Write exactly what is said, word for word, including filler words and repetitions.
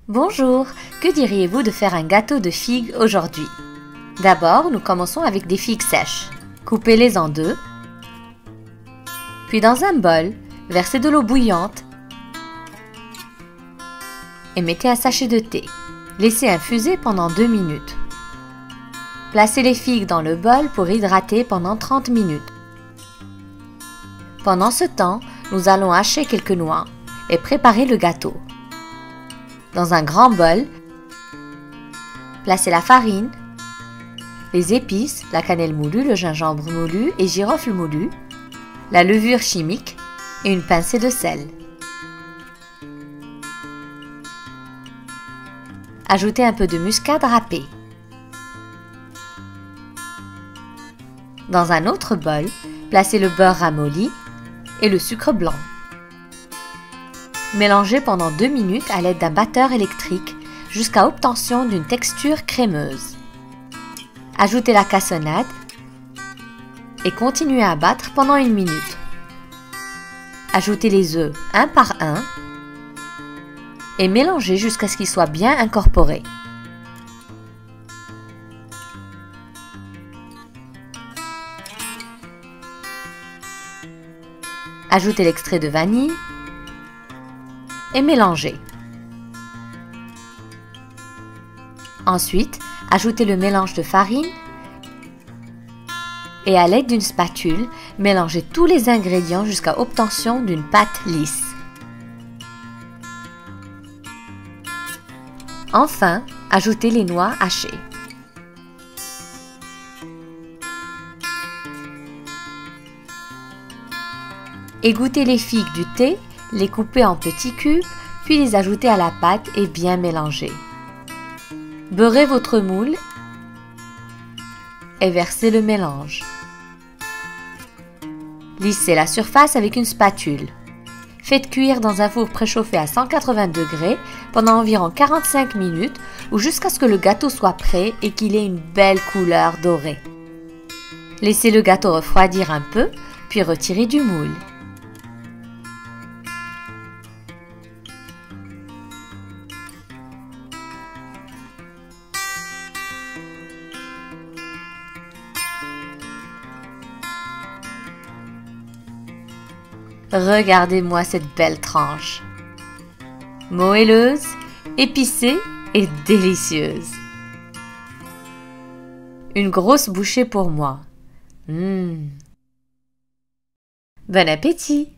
Bonjour, que diriez-vous de faire un gâteau de figues aujourd'hui? D'abord, nous commençons avec des figues sèches. Coupez-les en deux. Puis dans un bol, versez de l'eau bouillante et mettez un sachet de thé. Laissez infuser pendant deux minutes. Placez les figues dans le bol pour hydrater pendant trente minutes. Pendant ce temps, nous allons hacher quelques noix et préparer le gâteau. Dans un grand bol, placez la farine, les épices, la cannelle moulue, le gingembre moulu et girofle moulu, la levure chimique et une pincée de sel. Ajoutez un peu de muscade râpée. Dans un autre bol, placez le beurre ramolli et le sucre blanc. Mélangez pendant deux minutes à l'aide d'un batteur électrique jusqu'à obtention d'une texture crémeuse. Ajoutez la cassonade et continuez à battre pendant une minute. Ajoutez les œufs un par un et mélangez jusqu'à ce qu'ils soient bien incorporés. Ajoutez l'extrait de vanille et mélangez. Ensuite, ajoutez le mélange de farine et à l'aide d'une spatule, mélangez tous les ingrédients jusqu'à obtention d'une pâte lisse. Enfin, ajoutez les noix hachées. Égouttez les figues du thé, les couper en petits cubes, puis les ajouter à la pâte et bien mélanger. Beurrez votre moule et versez le mélange. Lissez la surface avec une spatule. Faites cuire dans un four préchauffé à cent quatre-vingts degrés pendant environ quarante-cinq minutes ou jusqu'à ce que le gâteau soit prêt et qu'il ait une belle couleur dorée. Laissez le gâteau refroidir un peu, puis retirez du moule. Regardez-moi cette belle tranche. Moelleuse, épicée et délicieuse. Une grosse bouchée pour moi. Mmh. Bon appétit!